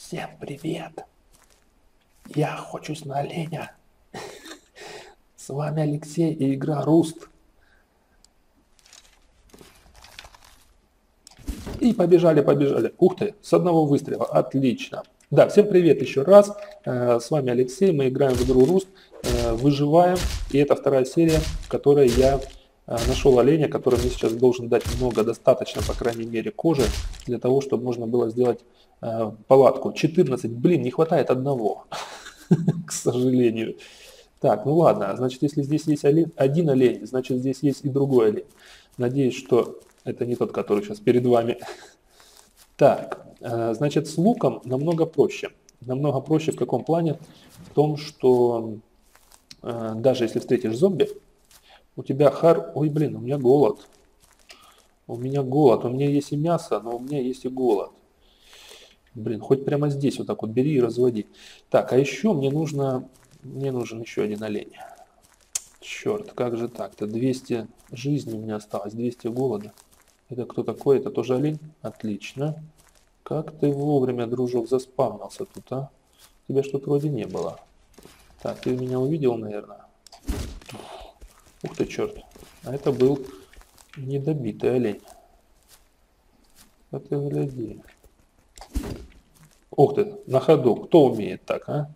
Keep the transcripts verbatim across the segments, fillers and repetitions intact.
Всем привет! Я охочусь на оленя. С вами Алексей и игра Руст. И побежали, побежали. Ух ты, с одного выстрела. Отлично. Да, всем привет еще раз. С вами Алексей, мы играем в игру Руст, выживаем. И это вторая серия, в которой я нашел оленя, который мне сейчас должен дать много, достаточно, по крайней мере, кожи, для того, чтобы можно было сделать палатку. четырнадцать, блин, не хватает одного, к сожалению. Так, ну ладно, значит, если здесь есть олень, один олень, значит, здесь есть и другой олень. Надеюсь, что это не тот, который сейчас перед вами. Так, значит, с луком намного проще. Намного проще в каком плане? В том, что даже если встретишь зомби, у тебя хар... Ой, блин, у меня голод. У меня голод. У меня есть и мясо, но у меня есть и голод. Блин, хоть прямо здесь вот так вот бери и разводи. Так, а еще мне нужно... Мне нужен еще один олень. Черт, как же так-то? двести жизни у меня осталось, двести голода. Это кто такой? Это тоже олень? Отлично. Как ты вовремя, дружок, заспавнился тут, а? Тебя что-то вроде не было. Так, ты меня увидел, наверное? Ух ты, черт. А это был недобитый олень. А ты гляди. Ух ты, на ходу. Кто умеет так, а?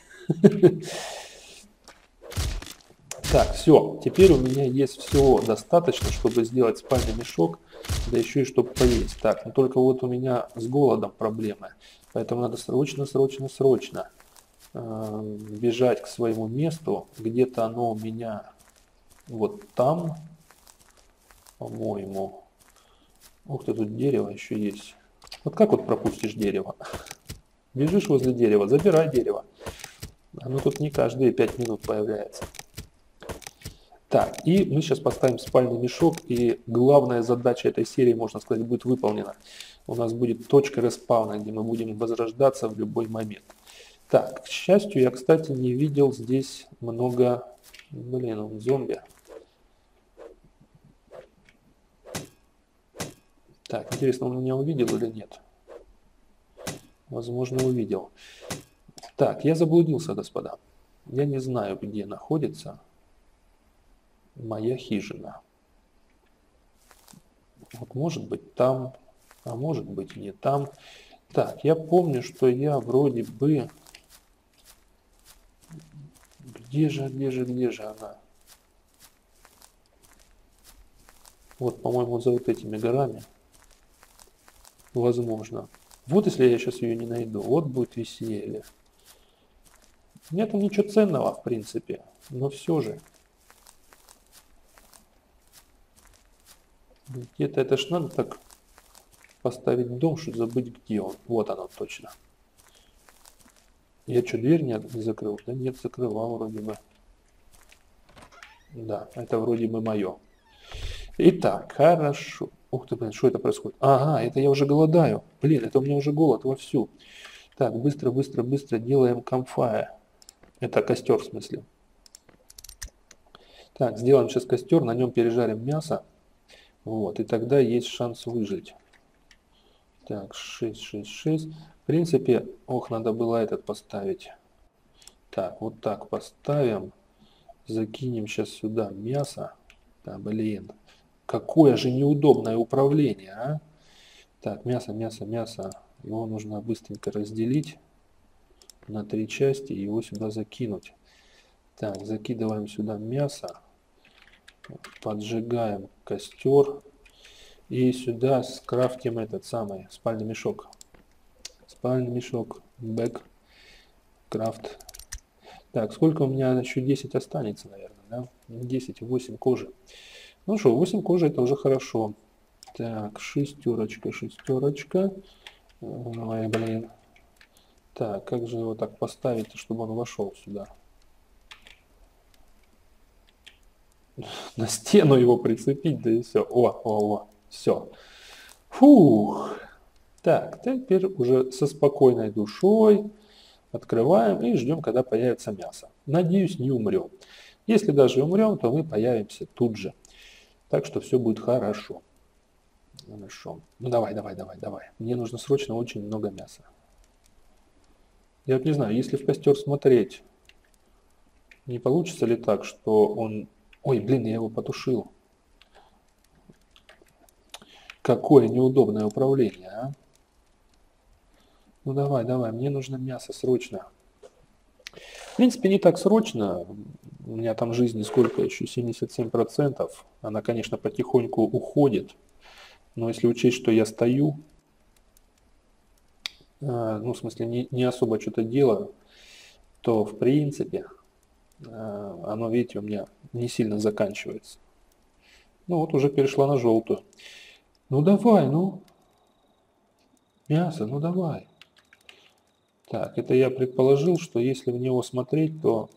Так, все. Теперь у меня есть всего достаточно, чтобы сделать спальный мешок, да еще и чтобы поесть. Так, но только вот у меня с голодом проблемы. Поэтому надо срочно, срочно, срочно э, бежать к своему месту. Где-то оно у меня вот там, по-моему. Ух ты, тут дерево еще есть. Вот как вот пропустишь дерево? Бежишь возле дерева, забирай дерево. Оно тут не каждые пять минут появляется. Так, и мы сейчас поставим спальный мешок, и главная задача этой серии, можно сказать, будет выполнена. У нас будет точка респауна, где мы будем возрождаться в любой момент. Так, к счастью, я, кстати, не видел здесь много... Блин, он зомби. Так, интересно, он меня увидел или нет? Возможно, увидел. Так, я заблудился, господа. Я не знаю, где находится моя хижина. Вот может быть там, а может быть не там. Так, я помню, что я вроде бы... Где же, где же, где же она? Вот, по-моему, за вот этими горами. Возможно. Вот если я сейчас ее не найду, вот будет веселье. Нет там ничего ценного, в принципе, но все же. Где-то это ж надо так поставить дом, чтобы забыть, где он. Вот оно точно. Я что, дверь не закрыл? Да нет, закрывал вроде бы. Да, это вроде бы мое. Итак, хорошо. Ух ты, блин, что это происходит? Ага, это я уже голодаю. Блин, это у меня уже голод вовсю. Так, быстро, быстро, быстро делаем камфайр. Это костер, в смысле. Так, сделаем сейчас костер, на нем пережарим мясо. Вот, и тогда есть шанс выжить. Так, шесть, шесть, шесть. В принципе, ох, надо было этот поставить. Так, вот так поставим. Закинем сейчас сюда мясо. Да, блин. Какое же неудобное управление, а? Так, мясо, мясо, мясо. Его нужно быстренько разделить на три части и его сюда закинуть. Так, закидываем сюда мясо. Поджигаем костер. И сюда скрафтим этот самый спальный мешок. Спальный мешок. Бэк. Крафт. Так, сколько у меня? Еще десять останется, наверное, да? десять, восемь кожи. Ну что, восемь кожи это уже хорошо. Так, шестерочка, шестерочка. Ой, блин. Так, как же его так поставить, чтобы он вошел сюда? На стену его прицепить, да и все. О, о, о, все. Фух. Так, теперь уже со спокойной душой открываем и ждем, когда появится мясо. Надеюсь, не умрем. Если даже умрем, то мы появимся тут же. Так что все будет хорошо. Хорошо. Ну давай, давай, давай, давай. Мне нужно срочно очень много мяса. Я вот не знаю, если в костер смотреть, не получится ли так, что он... Ой, блин, я его потушил. Какое неудобное управление, а? Ну давай, давай, мне нужно мясо срочно. В принципе, не так срочно. У меня там жизни сколько еще? семьдесят семь процентов. Она, конечно, потихоньку уходит. Но если учесть, что я стою, ну, в смысле, не, не особо что-то делаю, то, в принципе, оно, видите, у меня не сильно заканчивается. Ну, вот уже перешла на желтую. Ну, давай, ну. Мясо, ну, давай. Так, это я предположил, что если в него смотреть, то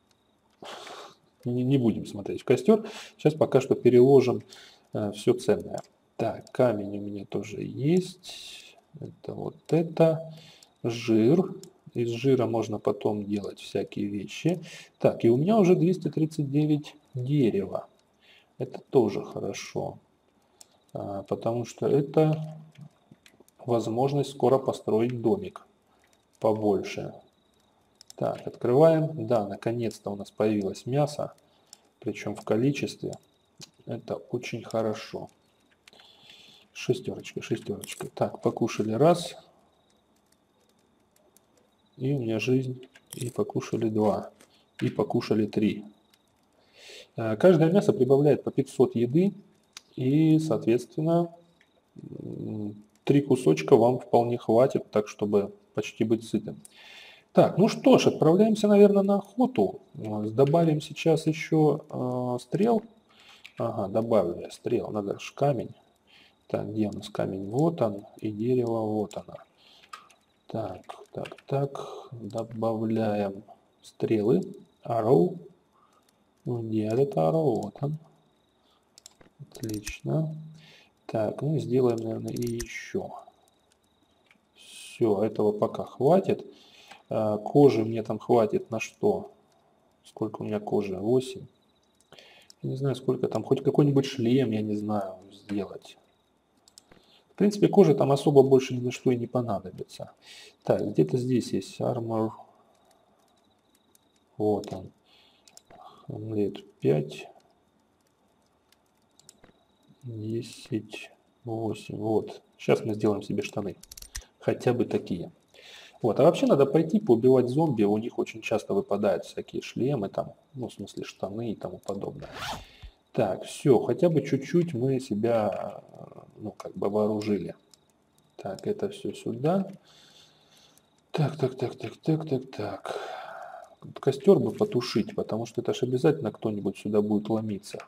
не, не будем смотреть в костер. Сейчас пока что переложим э, все ценное. Так, камень у меня тоже есть. Это вот это. Жир. Из жира можно потом делать всякие вещи. Так, и у меня уже двести тридцать девять дерева. Это тоже хорошо. А, потому что это возможность скоро построить домик побольше. Так, открываем. Да, наконец-то у нас появилось мясо, причем в количестве. Это очень хорошо. Шестерочка, шестерочка. Так, покушали раз. И у меня жизнь. И покушали два. И покушали три. Каждое мясо прибавляет по пятьсот еды. И, соответственно, три кусочка вам вполне хватит, так чтобы почти быть сытым. Так, ну что ж, отправляемся, наверное, на охоту. Добавим сейчас еще э, стрел. Ага, добавлю я стрел. Надо же камень. Так, где у нас камень? Вот он. И дерево, вот оно. Так, так, так. Добавляем стрелы. Arrow. Где это arrow? Вот он. Отлично. Так, ну сделаем, наверное, и еще. Все, этого пока хватит. Кожи мне там хватит на что? Сколько у меня кожи? восемь. Я не знаю, сколько там. Хоть какой-нибудь шлем, я не знаю, сделать. В принципе, кожи там особо больше ни на что и не понадобится. Так, где-то здесь есть armor. Вот он. Лет пять. десять. восемь. Вот. Сейчас мы сделаем себе штаны. Хотя бы такие. Вот, а вообще надо пойти поубивать зомби, у них очень часто выпадают всякие шлемы, там, ну, в смысле штаны и тому подобное. Так, все, хотя бы чуть-чуть мы себя, ну, как бы вооружили. Так, это все сюда. Так, так, так, так, так, так, так. Костер бы потушить, потому что это же обязательно кто-нибудь сюда будет ломиться.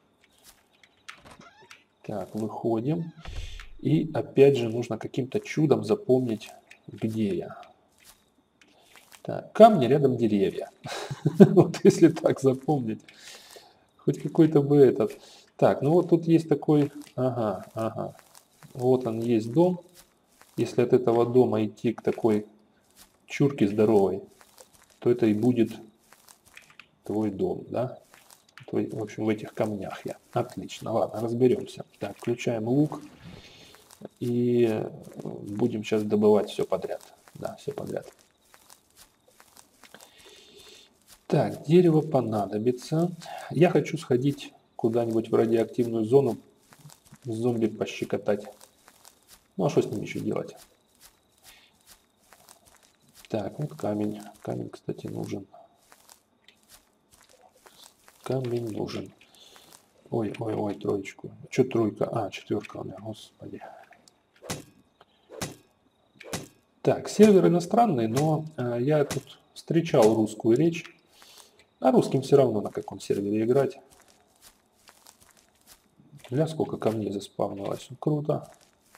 Так, выходим. И опять же нужно каким-то чудом запомнить, где я. Так, камни рядом деревья. Вот если так запомнить. Хоть какой-то бы этот. Так, ну вот тут есть такой. Ага, ага. Вот он есть дом. Если от этого дома идти к такой чурке здоровой, то это и будет твой дом, да? Твой, в общем, в этих камнях я. Отлично, ладно, разберемся. Так, включаем лук. И будем сейчас добывать все подряд. Да, все подряд. Так, дерево понадобится. Я хочу сходить куда-нибудь в радиоактивную зону, зомби пощекотать. Ну а что с ним еще делать? Так, вот камень. Камень, кстати, нужен. Камень нужен. Ой, ой, ой, троечку. Что тройка? А, четверка у меня, господи. Так, сервер иностранный, но э, я тут встречал русскую речь. А русским все равно на каком сервере играть. Для сколько камней заспавнилось. Круто.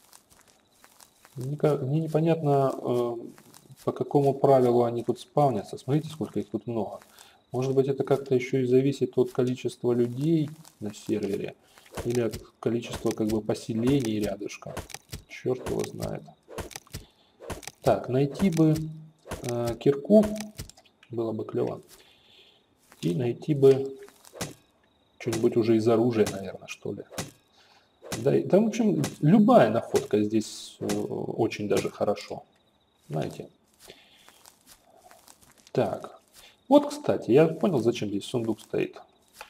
Мне непонятно, э, по какому правилу они тут спавнятся. Смотрите, сколько их тут много. Может быть, это как-то еще и зависит от количества людей на сервере. Или от количества как бы поселений рядышком. Черт его знает. Так, найти бы э, кирку. Было бы клево. И найти бы что-нибудь уже из оружия, наверное, что ли. Да, да, в общем, любая находка здесь очень даже хорошо. Знаете. Так, вот, кстати, я понял, зачем здесь сундук стоит.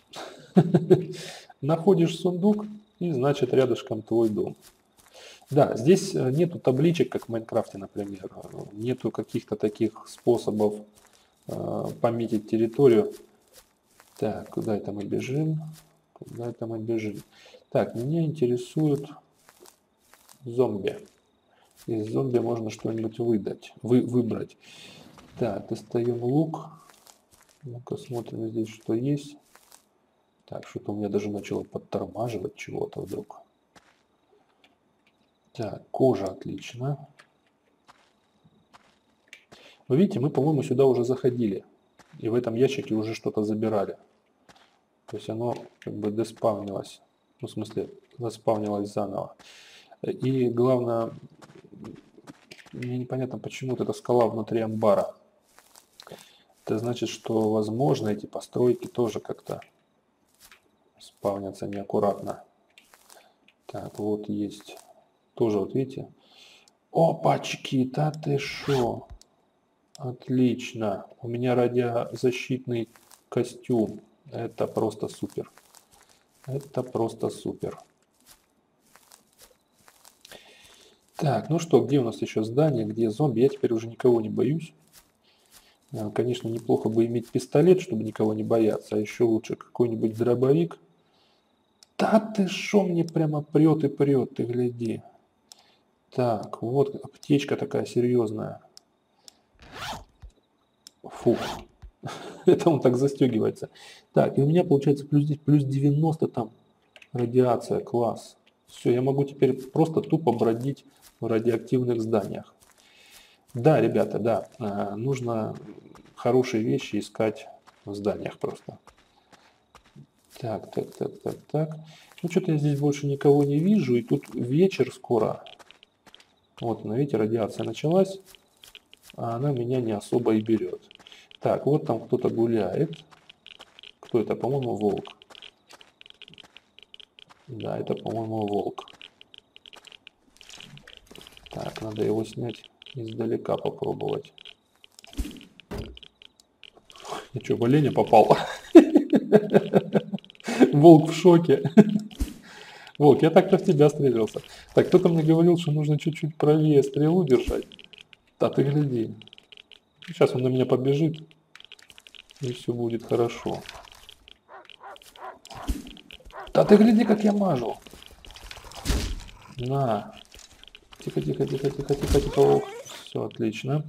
Находишь сундук, и значит рядышком твой дом. Да, здесь нету табличек, как в Майнкрафте, например. Нету каких-то таких способов э, пометить территорию. Так, куда это мы бежим? Куда это мы бежим? Так, меня интересуют зомби. Из зомби можно что-нибудь выдать, вы, выбрать. Так, достаем лук. Ну-ка смотрим здесь, что есть. Так, что-то у меня даже начало подтормаживать чего-то вдруг. Так, кожа, отлично. Вы видите, мы, по-моему, сюда уже заходили. И в этом ящике уже что-то забирали. То есть оно как бы деспавнилось. Ну, в смысле, заспавнилось заново. И главное, мне непонятно, почему вот эта скала внутри амбара. Это значит, что, возможно, эти постройки тоже как-то спавнятся неаккуратно. Так, вот есть. Тоже, вот видите. Опачки, да ты шо? Отлично. У меня радиозащитный костюм. Это просто супер. Это просто супер. Так, ну что, где у нас еще здание, где зомби? Я теперь уже никого не боюсь. Конечно, неплохо бы иметь пистолет, чтобы никого не бояться. А еще лучше какой-нибудь дробовик. Да ты шо, мне прямо прет и прет, ты гляди. Так, вот аптечка такая серьезная. Фух. Это он так застегивается. Так, и у меня получается плюс, плюс девяносто там радиация, класс. Все, я могу теперь просто тупо бродить в радиоактивных зданиях. Да, ребята, да, нужно хорошие вещи искать в зданиях просто. Так, так, так, так, так. Ну, что-то я здесь больше никого не вижу, и тут вечер скоро. Вот, на видите, радиация началась, а она меня не особо и берет. Так, вот там кто-то гуляет. Кто это? По-моему, волк. Да, это, по-моему, волк. Так, надо его снять издалека, попробовать. Я что, в оленя попал? Волк в шоке. Волк, я так-то в тебя стрелялся. Так, кто-то мне говорил, что нужно чуть-чуть правее стрелу держать. Да ты гляди. Сейчас он на меня побежит, и все будет хорошо. Да ты гляди, как я мажу. На. Тихо, тихо, тихо, тихо, тихо, тихо, волк. Все, отлично.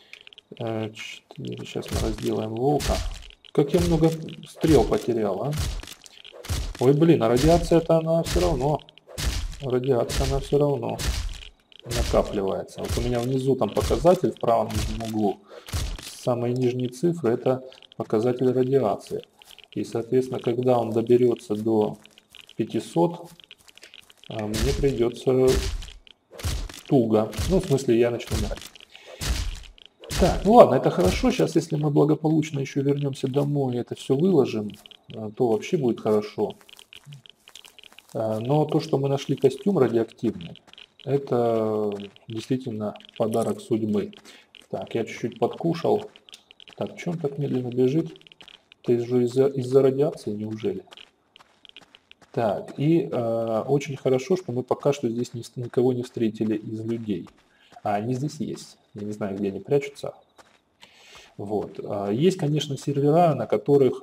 Сейчас мы разделаем волка. Как я много стрел потерял, а? Ой, блин, а радиация-то она все равно. Радиация она все равно накапливается. Вот у меня внизу там показатель в правом нижнем углу. Самые нижние цифры это показатель радиации. И, соответственно, когда он доберется до пятисот, мне придется туго. Ну, в смысле, я начну умирать. Так, ну ладно, это хорошо. Сейчас, если мы благополучно еще вернемся домой и это все выложим, то вообще будет хорошо. Но то, что мы нашли костюм радиоактивный, это действительно подарок судьбы. Так, я чуть-чуть подкушал. Так, что он так медленно бежит? Это же из-за из-за радиации, неужели? Так, и э, очень хорошо, что мы пока что здесь ни, никого не встретили из людей. А они здесь есть. Я не знаю, где они прячутся. Вот. Есть, конечно, сервера, на которых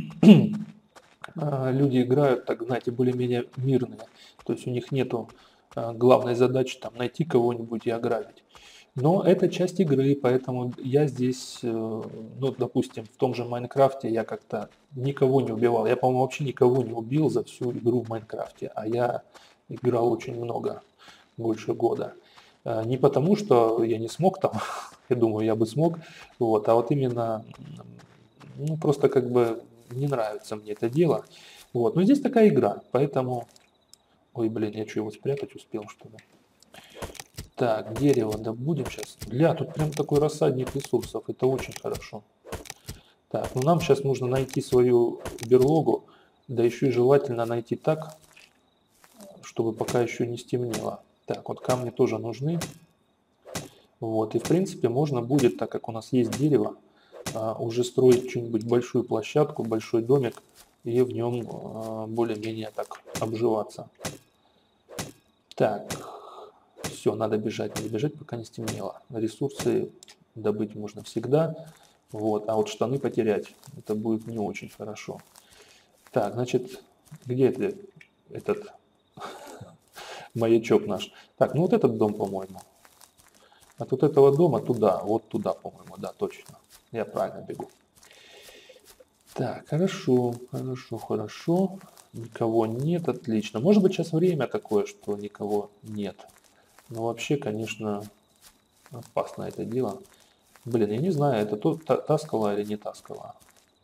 люди играют, так, знаете, более-менее мирные. То есть у них нету главной задачи там найти кого-нибудь и ограбить. Но это часть игры, поэтому я здесь, ну, допустим, в том же Майнкрафте я как-то никого не убивал. Я, по-моему, вообще никого не убил за всю игру в Майнкрафте, а я играл очень много, больше года. Не потому, что я не смог там, я думаю, я бы смог, вот, а вот именно, ну, просто как бы не нравится мне это дело. Вот, но здесь такая игра, поэтому... Ой, блин, я что, его спрятать успел, что ли? Так, дерево добудем сейчас. Бля, тут прям такой рассадник ресурсов, это очень хорошо. Так, ну нам сейчас нужно найти свою берлогу, да еще и желательно найти так, чтобы пока еще не стемнело. Так, вот камни тоже нужны. Вот, и в принципе можно будет, так как у нас есть дерево, а, уже строить что-нибудь большую площадку, большой домик и в нем а, более-менее так обживаться. Так, все, надо бежать, надо бежать, пока не стемнело. Ресурсы добыть можно всегда, вот, а вот штаны потерять, это будет не очень хорошо. Так, значит, где это, этот маячок наш? Так, ну вот этот дом, по-моему. От вот этого дома туда, вот туда, по-моему, да, точно. Я правильно бегу. Так, хорошо, хорошо, хорошо. Никого нет, отлично. Может быть, сейчас время такое, что никого нет. Но вообще, конечно, опасно это дело. Блин, я не знаю, это то, та, та скала или не та скала.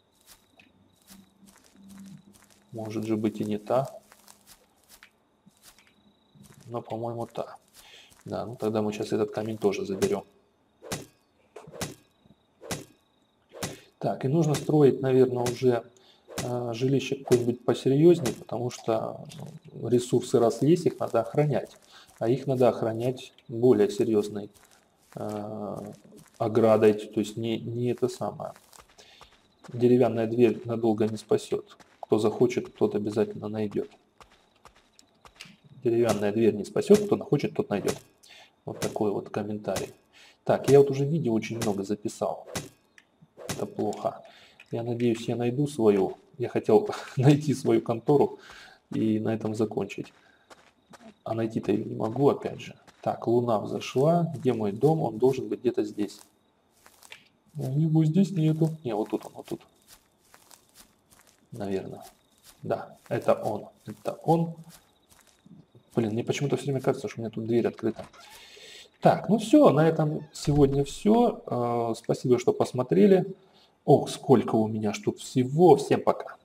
Может же быть и не та. Но, по-моему, та. Да, ну тогда мы сейчас этот камень тоже заберем. Так, и нужно строить, наверное, уже э, жилище какое-нибудь посерьезнее, потому что ресурсы раз есть, их надо охранять. А их надо охранять более серьезной э, оградой, то есть не, не это самое. Деревянная дверь надолго не спасет. Кто захочет, тот обязательно найдет. Деревянная дверь не спасет, кто хочет, тот найдет. Вот такой вот комментарий. Так, я вот уже видео очень много записал. Это плохо. Я надеюсь, я найду свою. Я хотел найти свою контору и на этом закончить. А найти-то ее не могу, опять же. Так, луна взошла. Где мой дом? Он должен быть где-то здесь. Его здесь нету. Не, вот тут он, вот тут. Наверное. Да, это он. Это он. Блин, мне почему-то все время кажется, что у меня тут дверь открыта. Так, ну все, на этом сегодня все. Спасибо, что посмотрели. Ох, сколько у меня ж тут всего. Всем пока.